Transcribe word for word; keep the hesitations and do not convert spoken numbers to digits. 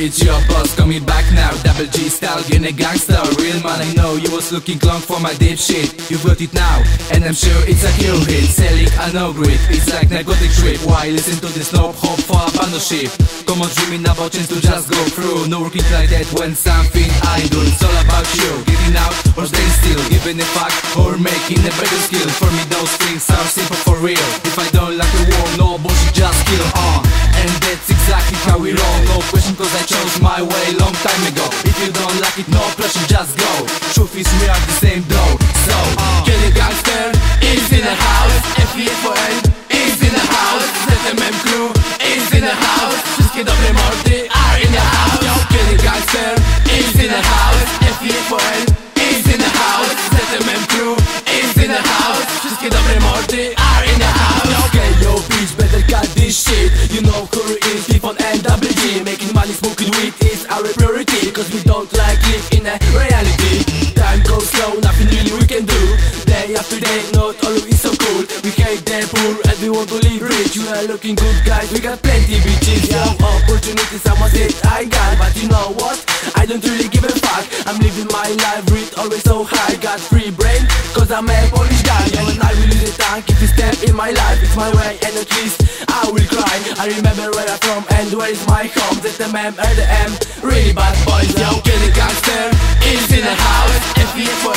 bitch, your boss coming back now. Double G style, getting a gangster. Real man, I know you was looking long for my deep shit. You've got it now, and I'm sure it's a kill hit. Selling a no grit, it's like narcotic trip. Why listen to this snob hop for a partnership? Come on, dreaming about chance to just go through. No working like that when something I do. It's all about you, getting out or staying still, giving a fuck or making a better skill. For me those things are simple for real. If I don't like the war, no bullshit, just kill on. And that's exactly how we roll. No question cause I chose my way long time ago. If you don't like it, no pressure, just go. Truth is we are the same though. So, uh. Kill a gangster is in the house. F E F O N is in the house. Z M M crew is in the house. Wszystkie dobre mordy are in the house. Yo, kill a gangster is in the house. F E F O N is in the house. Z M M crew is in the house. Wszystkie dobre mordy are in the house. Yo, okay, yo bitch, better cut this shit. You know who it is, T F O N and Double G. Making money, smoking weed is our priority. Cause we don't like live in a reality. Time goes slow, nothing really we can do. Day after day, not always so cool. We hate the poor and we want to live rich. You are looking good guys, we got plenty bitches. Yeah, opportunities, someone said I got. But you know what, I don't really give a fuck. I'm living my life with always so high. Got free brain, cause I'm a Polish guy. Yeah, when I will use a tank, if you step in my life, it's my way and at least I will cry. I remember where I'm from and where is my home. Z M M, R D M, really bad boys. Yo, kill a gangster is in the house. F E F O